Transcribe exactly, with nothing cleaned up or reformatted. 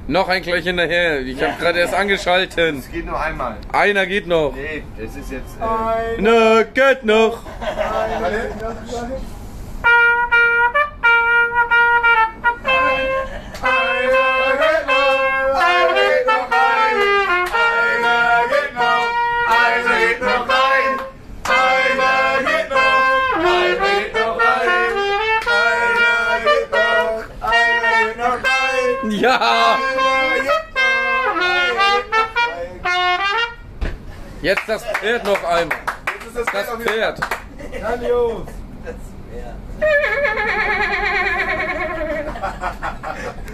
Noch ein gleich hinterher. Ich habe gerade erst angeschalten. Es geht nur einmal. Einer geht noch. Nee, das ist jetzt. Äh, Einer geht noch. Ja! Jetzt das Pferd noch einmal. Das Pferd. Grandios! Das Pferd.